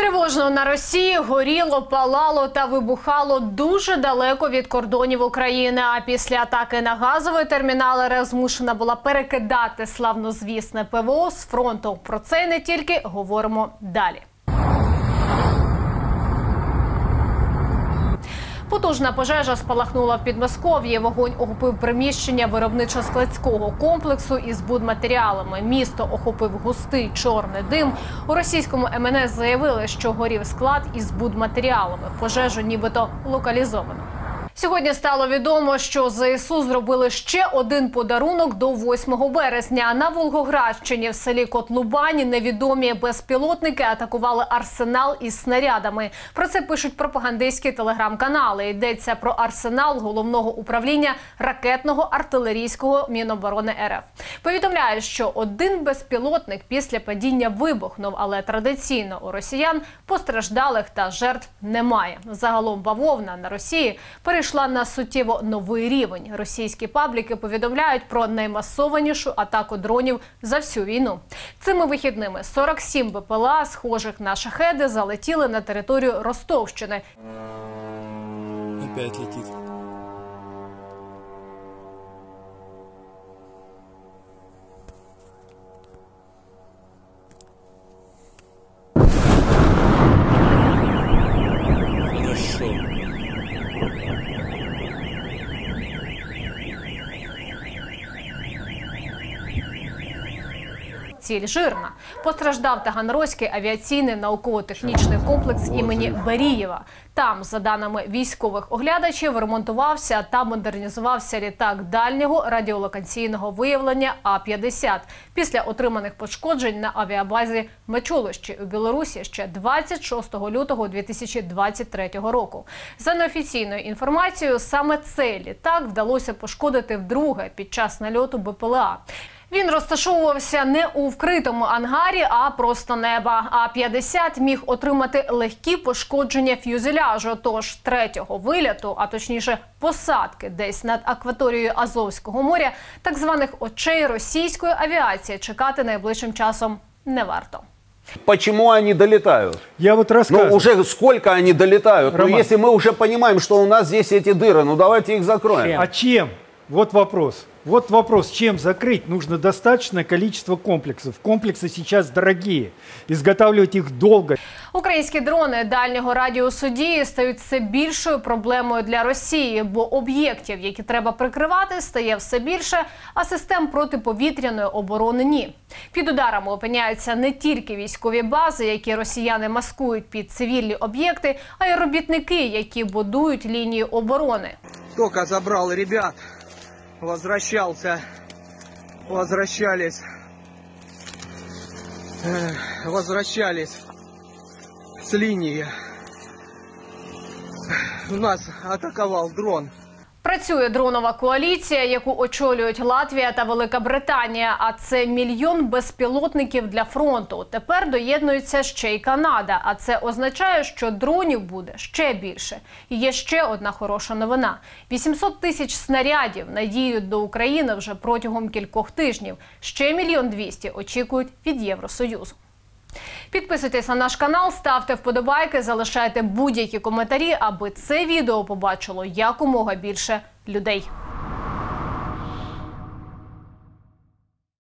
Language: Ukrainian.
Тривожно на Росії горіло, палало та вибухало дуже далеко від кордонів України. А після атаки на газовий термінал РФ змушена була перекидати славнозвісне ПВО з фронту. Про це і не тільки говоримо далі. Потужна пожежа спалахнула в Підмосков'ї. Вогонь охопив приміщення виробничо-складського комплексу із будматеріалами. Місто охопив густий чорний дим. У російському МНС заявили, що горів склад із будматеріалами. Пожежу нібито локалізовано. Сьогодні стало відомо, що ЗСУ зробили ще один подарунок до 8 березня. На Волгоградщині в селі Котлубані невідомі безпілотники атакували арсенал із снарядами. Про це пишуть пропагандистські телеграм-канали. Йдеться про арсенал Головного управління ракетного артилерійського Міноборони РФ. Повідомляють, що один безпілотник після падіння вибухнув, але традиційно у росіян постраждалих та жертв немає. Загалом бавовна на Росії перейшла на суттєво новий рівень. Російські пабліки повідомляють про наймасованішу атаку дронів за всю війну. Цими вихідними 47 БПЛА, схожих на шахеди, залетіли на територію Ростовщини. Опять летить. Ціль жирна. Постраждав Таганрозький авіаційний науково-технічний комплекс імені Берієва. Там, за даними військових оглядачів, ремонтувався та модернізувався літак дальнього радіолокаційного виявлення А-50 після отриманих пошкоджень на авіабазі Мечолощі у Білорусі ще 26 лютого 2023 року. За неофіційною інформацією, саме цей літак вдалося пошкодити вдруге під час нальоту БПЛА. Він розташовувався не у вкритому ангарі, а просто неба. А-50 міг отримати легкі пошкодження фюзеляжу. Тож третього вильоту, а точніше посадки десь над акваторією Азовського моря, так званих очей російської авіації чекати найближчим часом не варто. Почему они долетают? Я вот рассказываю. Ну, уже сколько они долетают? Роман. Ну, если мы уже понимаем, что у нас здесь эти дыры, ну, давайте их закроем. А чем? Вот вопрос. Вот вопрос, чем закрыть? Нужно достаточное количество комплексов. Комплексы сейчас дорогие. Изготавливать их долго. Українські дрони дальнього радіусу дії стають все більшою проблемою для Росії, бо об'єктів, які треба прикривати, стає все більше, а систем протиповітряної оборони – ні. Під ударами опиняються не тільки військові бази, які росіяни маскують під цивільні об'єкти, а й робітники, які будують лінії оборони. Только забрал ребят, возвращались с линии. У нас атаковал дрон. Працює дронова коаліція, яку очолюють Латвія та Велика Британія. А це мільйон безпілотників для фронту. Тепер доєднується ще й Канада. А це означає, що дронів буде ще більше. І є ще одна хороша новина. 800 тисяч снарядів надіють до України вже протягом кількох тижнів. Ще 1 200 000 очікують від Євросоюзу. Підписуйтесь на наш канал, ставте вподобайки, залишайте будь-які коментарі, аби це відео побачило якомога більше людей.